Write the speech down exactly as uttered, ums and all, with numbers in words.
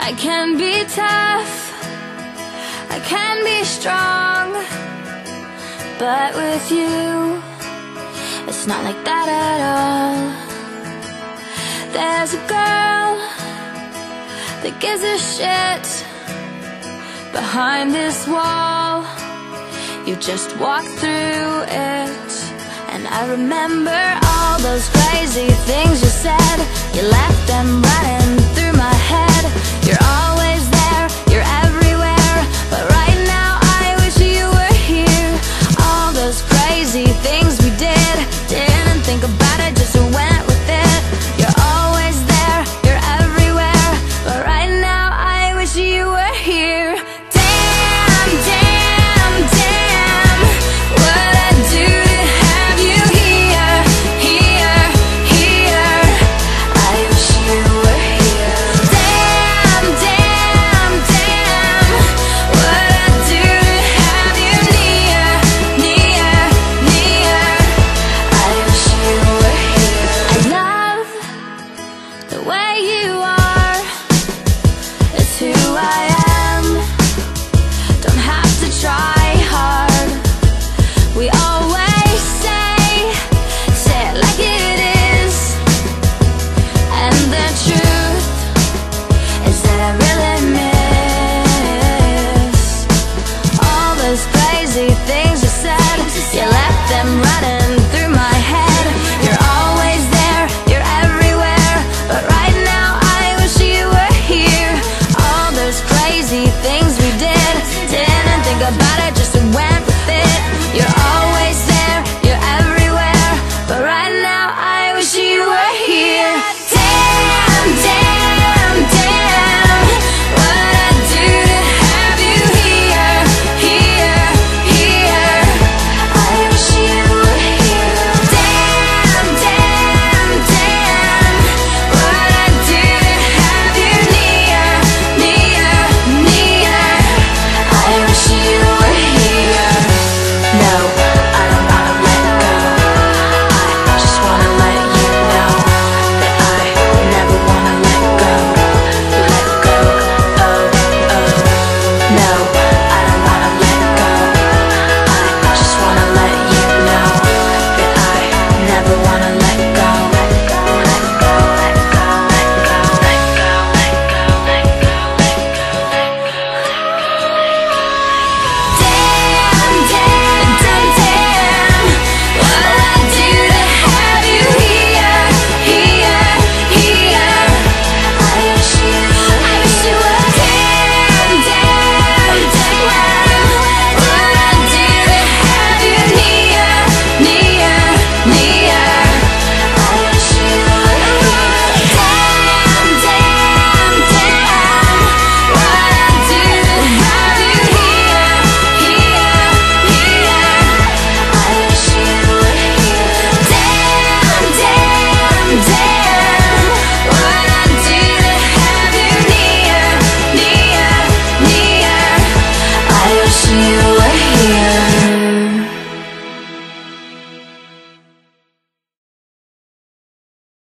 I can be tough, I can be strong, but with you, it's not like that at all. There's a girl that gives a shit behind this wall. You just walk through it, and I remember all those crazy things you said. You left them running through my head. You're all